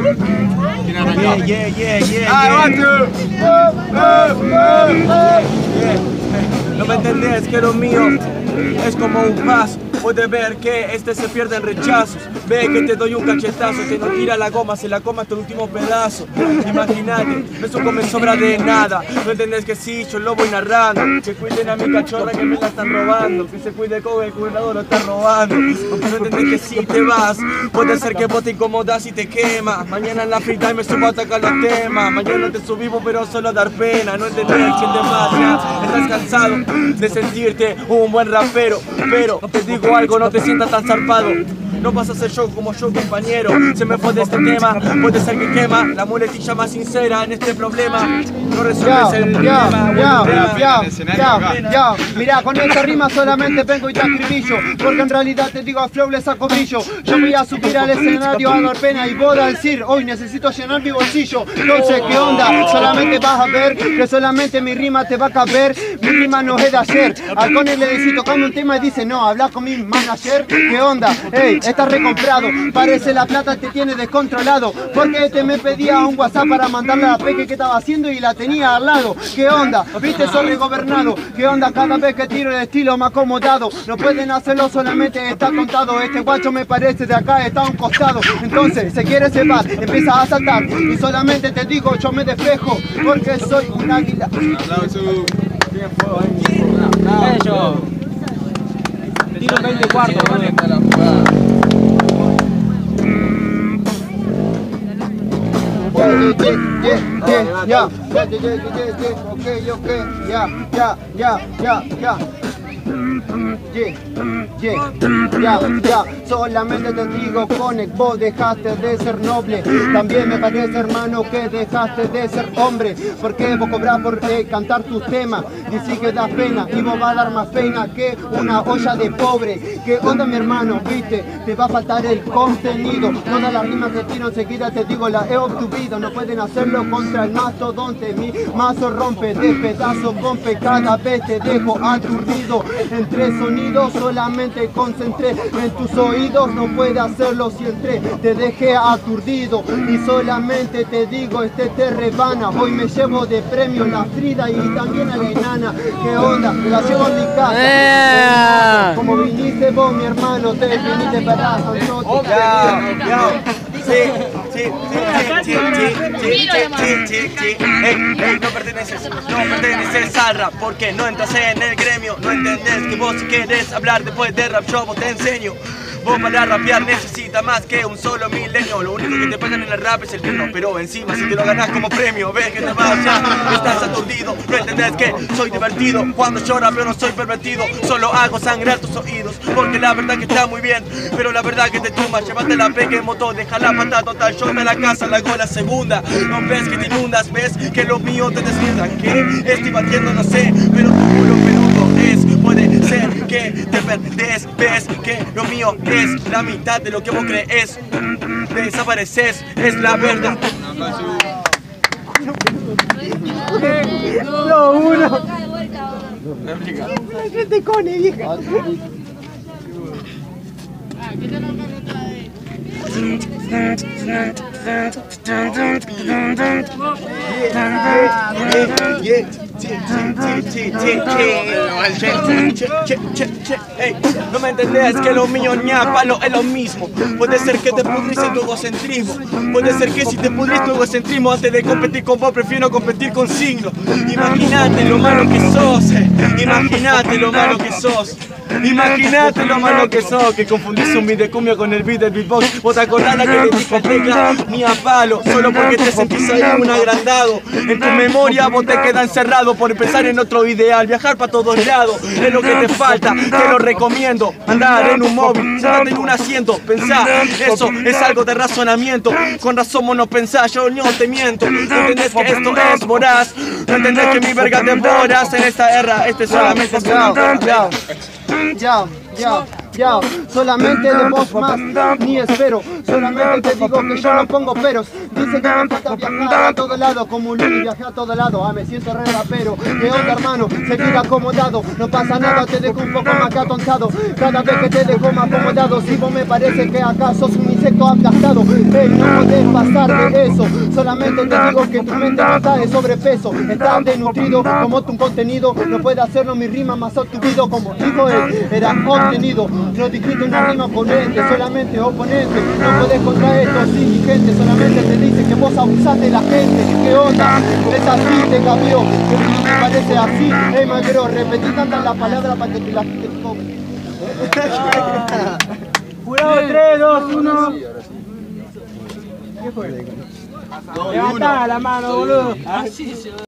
No me entendés que lo mío es como un paso. Puedes ver que se pierde en rechazos. Ve que te doy un cachetazo, te no tira la goma, se la coma hasta el último pedazo. Imagínate, eso me sobra de nada. No entendés que sí, yo lo voy narrando. Que cuiden a mi cachorra que me la están robando. Que se cuide con el cuidado lo está robando. Porque no entendés que si te vas, puede ser que vos te incomodas y te quemas. Mañana en la free time me subo a atacar los temas. Mañana te subimos pero solo a dar pena. No entendés que te vas ya. Estás cansado de sentirte un buen rapero. Pero te digo algo, no te sientas tan zarpado. No vas a ser yo como yo, compañero. Se me fue de este tema, puede ser que quema la muletilla más sincera en este problema. No resuelves el problema. Mirá, con esta rima solamente vengo y te acribillo. Porque en realidad te digo a flow le saco brillo. Yo voy a subir al escenario a dar pena y voy a decir, hoy necesito llenar mi bolsillo. No sé qué onda, solamente vas a ver que solamente mi rima te va a caber. Mi rima no es de ayer. Al Cone le decís tocando un tema y dice, no, habla con mi manager. ¿Qué onda? Ey, estás recomprado, parece la plata te tiene descontrolado. Porque me pedía un WhatsApp para mandarle a la peque que estaba haciendo y la tenía al lado. ¿Qué onda? ¿Viste? Sobregobernado. ¿Qué onda? Cada vez que tiro el estilo me ha acomodado. No pueden hacerlo, solamente está contado. Este guacho me parece de acá, está a un costado. Entonces, se quiere separar, empieza a saltar. Y solamente te digo, yo me despejo, porque soy un águila. Aplauso. Ellos. Tiro 20 cuartos, Solamente te digo, Connect, vos dejaste de ser noble. También me parece, hermano, que dejaste de ser hombre. Porque vos cobrás por cantar tus temas. Dices que das pena y vos vas a dar más pena que una olla de pobre. ¿Qué onda, mi hermano? Viste, te va a faltar el contenido. Todas las rimas que tiro enseguida te digo, la he obtuvido. No pueden hacerlo contra el mastodonte. Mi mazo rompe de pedazos, rompe. Cada vez te dejo aturdido. Entre sonidos solamente concentré en tus oídos. No puede hacerlo si entré, te dejé aturdido. Y solamente te digo, te rebana. Hoy me llevo de premio la Frida y también a la enana. ¿Qué onda? Me la llevo a mi casa. Como viniste vos, mi hermano, te viniste para nosotros. No perteneces al rap porque no entras en el gremio. No entendés que vos si querés hablar después de rap yo vos te enseño. Vos para rapear necesitas más que un solo milenio. Lo único que te pagan en el rap es el turno, pero encima si te lo ganás como premio, ves que te vas ya, estás aturdido. No entendés que soy divertido, cuando yo rapeo no soy pervertido. Solo hago sangrar tus oídos, porque la verdad que está muy bien, pero la verdad que te tumba. Llévate la peque en moto, deja la pata total, yo de la casa la hago la segunda. No ves que te inundas, ves que lo mío te desliza. ¿Qué? Estoy batiendo, no sé, pero tu culo peludo es. Puede ser que te perdés, ves que lo mío es la mitad de lo que vos crees. Desapareces, es la verdad. Lo uno. ¿Qué te cone, vieja? No me entendés que lo mío ñapalo es lo mismo. Puede ser que te pudrís en tu egocentrismo. Puede ser que si te pudrís tu egocentrismo, antes de competir con vos prefiero competir con signo. Imagínate lo malo que sos, imagínate lo malo que sos. Imagínate lo malo que sos, que confundís un beat de cumbia con el beat del beatbox. Vos te acordás la que le dije al tecla, ni a palo, solo porque te sentís ahí un agrandado. En tu memoria vos te quedas encerrado por pensar en otro ideal. Viajar para todos lados es lo que te falta, te lo recomiendo. Andar en un móvil, sentarte en un asiento, pensá, eso es algo de razonamiento. Con razón vos no pensás, yo no te miento. No entendés que esto es voraz, no entendés que mi verga te devoras. En esta era, solamente es solamente de vos más, ni espero. Solamente te digo que yo no pongo peros. Dice que me falta viajar a todo lado, como un lunes viajé a todo lado. Me siento re rapero. ¿Qué onda, hermano? Seguir acomodado, no pasa nada, te dejo un poco más que atontado. Cada vez que te dejo más acomodado, si vos me parece que acá sos un insecto aplastado. Ey, no podés pasar de eso. Solamente te digo que tu mente no está de sobrepeso. Estás desnutrido como tu contenido. No puede hacerlo mi rima más obtuvido. Como dijo él, era obtenido. No dijiste una rima oponente, solamente oponente. No podés contra esto, sí, mi gente. Solamente te dice que vos abusás de la gente. ¿Qué onda? Es así, te cambió. Me parece así. Ey, magro, repetí tantas las palabras para que te las... Jurado 3, 2, 1. ¿Qué fue? Levantá la mano, boludo.